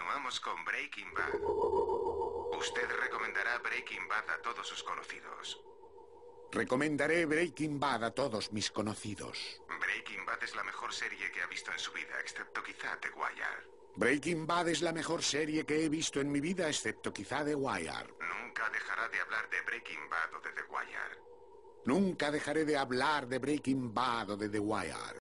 Continuamos con Breaking Bad. Usted recomendará Breaking Bad a todos sus conocidos. Recomendaré Breaking Bad a todos mis conocidos. Breaking Bad es la mejor serie que ha visto en su vida, excepto quizá The Wire. Breaking Bad es la mejor serie que he visto en mi vida, excepto quizá The Wire. Nunca dejará de hablar de Breaking Bad o de The Wire. Nunca dejaré de hablar de Breaking Bad o de The Wire.